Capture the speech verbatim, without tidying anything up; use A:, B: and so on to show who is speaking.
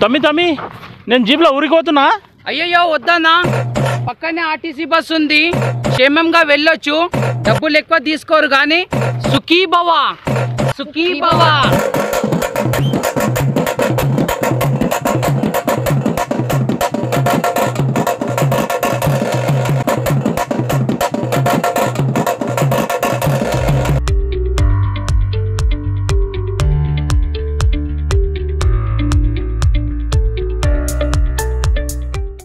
A: తమ్మి తమ్మి నేను జీప్లో ఊరికి పోతున్నా.
B: అయ్యయ్యో వద్దన్నా, పక్కనే ఆర్టీసీ బస్ ఉంది, క్షేమంగా వెళ్ళొచ్చు. డబ్బులు ఎక్కువ తీసుకోరు కానీ సుఖీభవ సుఖీభవ.